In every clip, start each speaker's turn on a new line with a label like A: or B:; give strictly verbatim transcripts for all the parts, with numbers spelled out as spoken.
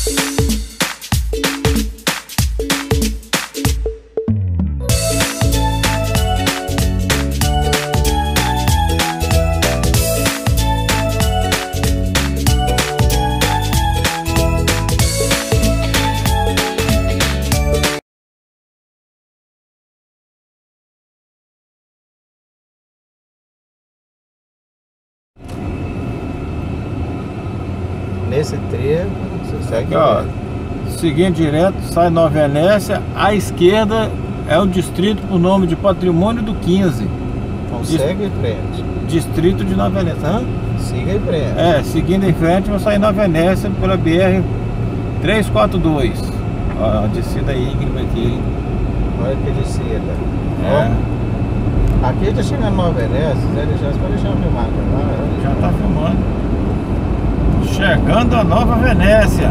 A: Nesse trevo, você segue,
B: ó, seguindo direto, sai Nova Venécia, à esquerda é o distrito por nome de Patrimônio do quinze.
A: Então segue em frente.
B: Distrito de Nova Venécia. Hã?
A: Siga em frente.
B: É, seguindo em frente, vai sair Nova Venécia pela B R trezentos e quarenta e dois. Ó, a descida íngreme aqui, hein?
A: Olha que descida.
B: É.
A: Ó, aqui tá chegando Nova Venécia, Zé de Chance, pode deixar eu filmar lá.
B: Já tá filmando. Chegando a Nova Venécia.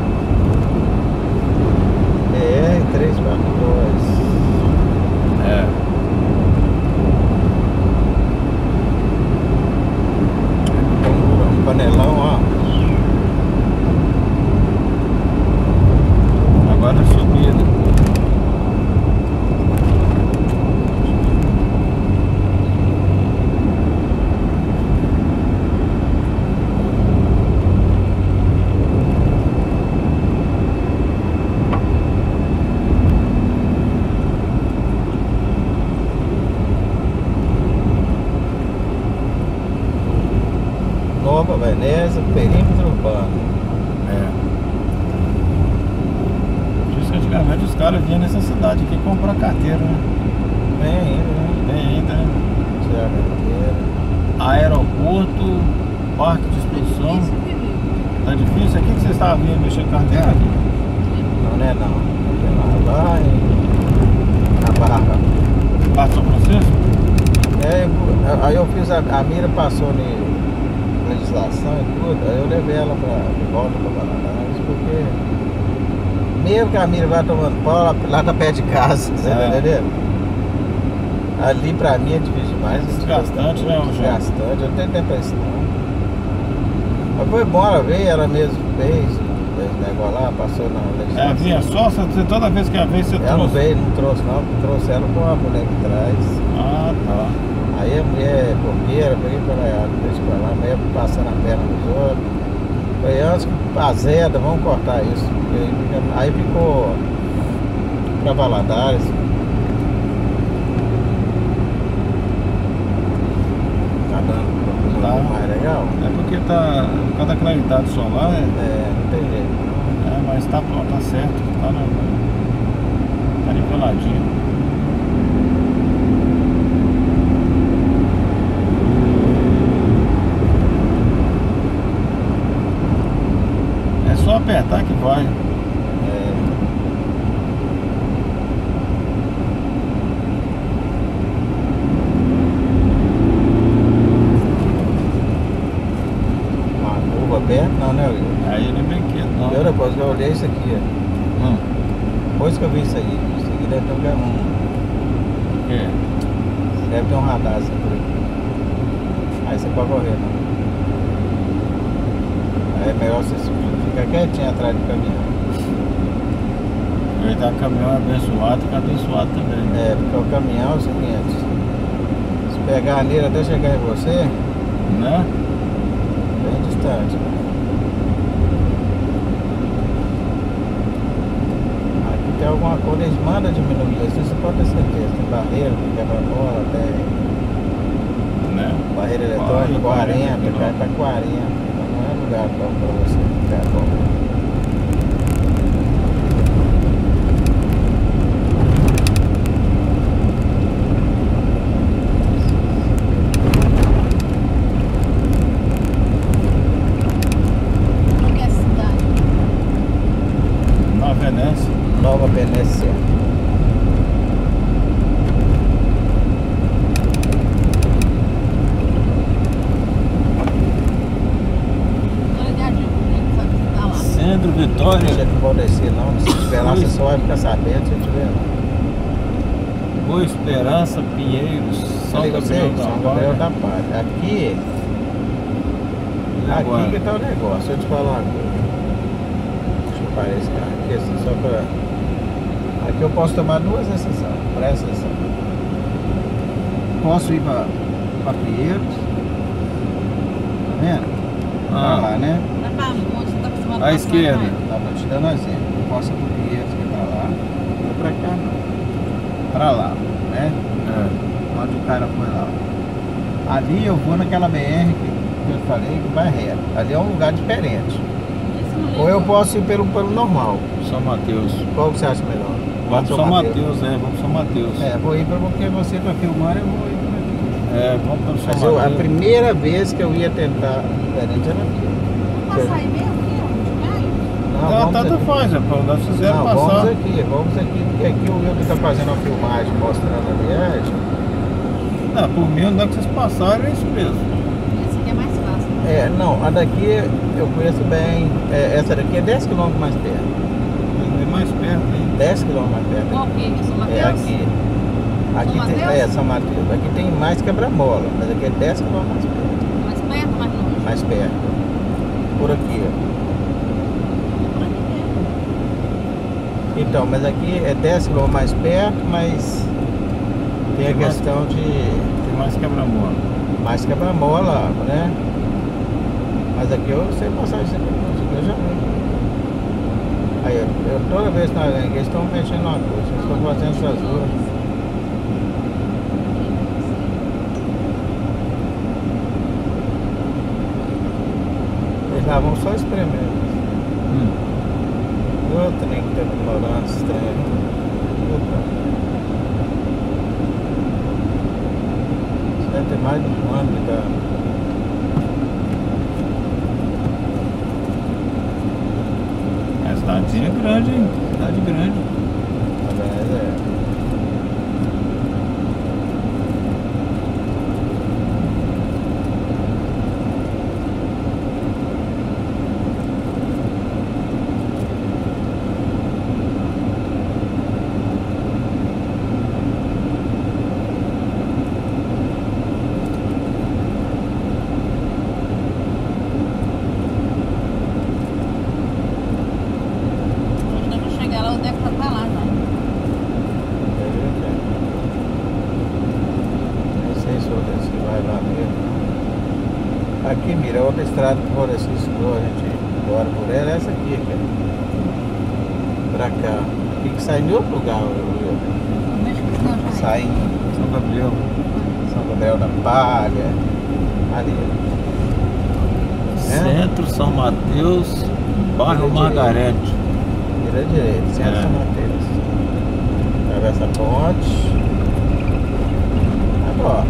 A: É, trezentos e quarenta e dois.
B: É.
A: Um panelão, ó.
B: Agora a subida.
A: Nova Venécia, perímetro urbano.
B: É. Por isso que antigamente os caras vinham nessa cidade aqui comprar carteira, né?
A: Bem ainda, né?
B: Tem ainda, né?
A: Tirar a carteira.
B: Aeroporto, parque de exposição. Tá difícil? Aqui que você estava vindo mexer com carteira?
A: Não, não é não. Lá em... na Barra.
B: Parque São Francisco?
A: É, aí eu fiz a, a mira, passou em legislação e tudo, aí eu levei ela pra, de volta para Valadares, porque mesmo que a mira vai tomando pau, lá, lá tá perto de casa, você tá entendendo? Ali pra mim é difícil demais.
B: Desgastante, né?
A: Desgastante, eu não tenho tempo pra isso não. Mas foi bom, ela veio, ela mesmo fez, fez negócio lá, passou na legislação.
B: É, vinha só, você, toda vez que ela veio você
A: ela
B: trouxe?
A: Ela não veio, não trouxe não, trouxe ela com a mulher que traz.
B: Ah, tá.
A: Aí a mulher porqueira, peguei pra lá, deixa pra lá, a mulher passando a perna dos outros. Falei, antes que azeda, vamos cortar isso. Aí, fica, aí ficou pra Valadares. Tá dando
B: Tá.
A: mais legal?
B: É porque tá, por causa da claridade solar, é,
A: É, não tem jeito.
B: é, mas tá, tá certo, tá, no, tá niveladinho. Só apertar que vai.
A: É. Uma curva perto não, né, Will?
B: Aí não é brinquedo, não.
A: Eu depois que eu olhei isso aqui, ó.
B: Hum.
A: Depois que eu vi isso aí, isso aqui deve ter um.
B: O quê?
A: Deve ter um radar assim por aqui. Aí você pode correr, não. Aí é melhor você ficar quietinho atrás do caminhão.
B: Ele tá com o caminhão abençoado, fica abençoado também.
A: É, porque o caminhão é o seguinte, se pegar nele até chegar em você,
B: Né?
A: bem distante. Aqui tem alguma coisa, eles mandam diminuir isso, você pode ter certeza. Tem barreira, tem quebra-mola, tem
B: Né?
A: barreira eletrônica, quarenta, cai pra quarenta. Então não é lugar bom pra você ficar bom.
B: Venécia.
A: Nova Venécia.
B: Centro Vitória.
A: Não não pode descer não, se tiver lá você só vai ficar sabendo se tiver lá.
B: Boa Esperança, Pinheiros, São
A: Gabriel São Gabriel da Paz. Aqui, aqui que tá o negócio, deixa eu te falar uma coisa. Deixa eu preparei esse carro aqui, assim, só pra... Aqui eu posso tomar duas exceções, presta atenção. Posso ir pra, pra Pinheiros, tá vendo? Pra
B: Ah.
A: lá, né?
C: Vai pra onde? Você tá acostumado
B: À
C: a
B: esquerda.
A: Tá, vou te dando exemplo. Eu posso ir pra Pinheiros, que é pra lá, ou pra cá, não. Pra lá, né?
B: É.
A: Onde o cara foi lá. Ali eu vou naquela B R que, que eu falei que vai reto. Ali é um lugar diferente. Ou eu posso ir pelo, pelo normal.
B: São Mateus.
A: Qual que você acha melhor?
B: Vamos para São Mateus, é, vamos para São Mateus.
A: É, vou ir pra porque você tá filmando, eu vou ir pra aqui.
B: É, vamos para São
A: Mas eu, a
B: Mateus.
A: primeira vez que eu ia tentar diferente era aqui.
C: Vamos passar aí mesmo? Aqui, onde vai?
A: Não,
B: Não,
A: vamos
B: tanto
A: aqui.
B: faz, é, pô, nós fizemos
A: Não,
B: passar.
A: vamos aqui, vamos aqui, porque aqui o Wilton tá fazendo uma filmagem mostrando a viagem.
B: Não, por mim, onde é que vocês passaram, é isso mesmo.
C: Esse aqui é mais fácil.
A: É, não, a daqui eu conheço bem. É, essa daqui é dez quilômetros mais perto.
B: É mais perto, hein?
A: dez quilômetros mais perto.
C: Qual que? São Mateus?
A: É aqui. Aqui
C: São
A: tem,
C: Mateus?
A: é, São Mateus. Aqui tem mais quebra-mola, mas aqui é dez quilômetros mais perto.
C: Mais perto ou mais longe?
A: Mais perto. Por aqui, ó.
C: Por aqui mesmo.
A: Então, mas aqui é dez quilômetros mais perto, mas tem a
B: Tem mais-
A: questão de
B: Tem mais quebra-mola.
A: mais quebra-mola, né? Mas aqui eu sei passar isso aqui, aqui eu já vi. Aí, eu, eu toda vez que nós vemos aqui, eles estão mexendo numa coisa, eles estão fazendo essas ruas. Eles lá vão só espremer.
B: Hum.
A: O trem que tá demorando, esse trem aí. Puta. Isso deve ter mais de um ano que tá.
B: A cidadezinha é grande, hein? Cidade grande.
A: Mas é.
C: Quando eu chegar lá, o Deco tá pra lá já.
A: Não sei se outra se vai lá mesmo. Aqui, mira, outra estrada que for assim, escuro, a gente bora por ela, é essa aqui, cara. Pra cá. Aqui que sai em outro lugar, viu?
C: Não mexe com isso não, já.
A: Sai em
B: São Gabriel.
A: São Gabriel da Palha. Ali. É?
B: Centro, São Mateus, bairro
A: Vira
B: Margarete.
A: Vira direito, centro
B: É.
A: São Mateus. Atravessa a ponte. Agora.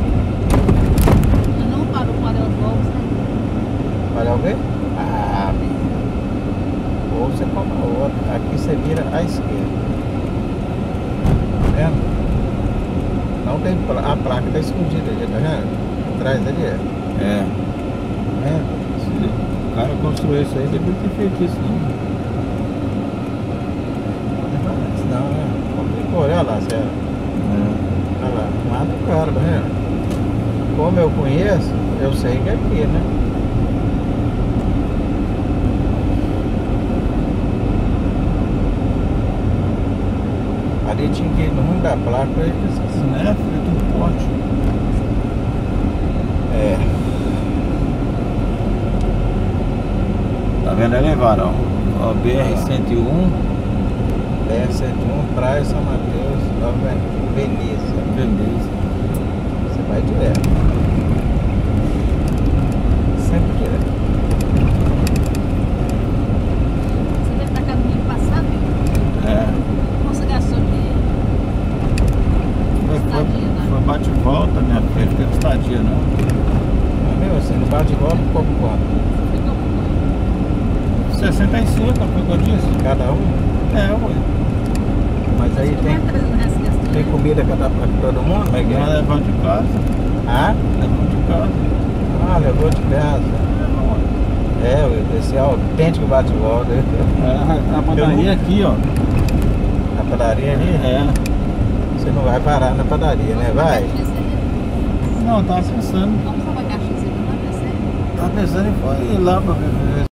C: Eu não parou com a Deus Volks, né?
A: Olha o quê? Ah, amigo. Ou você compra outra. Aqui você vira à esquerda. Tá vendo? Não tem pla- a placa está escondida ali, tá vendo? Atrás ali, é.
B: É.
A: Tá vendo?
B: Se o cara construiu isso aí, devia ter feito isso, não.
A: Não, né? Complicou, olha lá, Zé.
B: É.
A: Olha lá, mata o cara, tá vendo? Como eu conheço, eu sei que é aqui, né? Ali tinha que ir no rumo da placa pra ele
B: Isso, né? Feito um pote.
A: É.
B: Tá vendo ali, Varão? Ó, B R cento e um,
A: B R cento e um, Praia São Mateus, Nova Veneza.
B: beleza.
A: Você vai direto. Sempre direto.
C: Você deve estar caminho passado, viu?
B: É.
C: Como você gastou dinheiro?
B: Foi, foi,
C: Estadia, né?
B: foi bate e volta, minha filha, não teve estadia, não.
A: Mas mesmo assim, no bate e volta, ficou com quanto?
C: Ficou com
B: sessenta e cinco, foi o que eu disse?
A: Cada um?
B: É, ué.
A: Mas aí tem,
C: mais trezentos reais que gastou,
A: tem
C: né?
A: comida pra dar pra todo mundo? Como é que
B: Nós
A: é?
B: levamos de casa.
A: Ah?
B: Levamos de casa.
A: Ah, levou de casa. É, Will, esse é autêntico bate e volta.
B: É, a padaria aqui, ó.
A: Na padaria ali?
B: É.
A: Você não vai parar na padaria, né? Vai?
B: Não, eu tava pensando.
C: Vamos só pra caixinha, você não vai descer?
B: Tava pensando em ir lá pra ver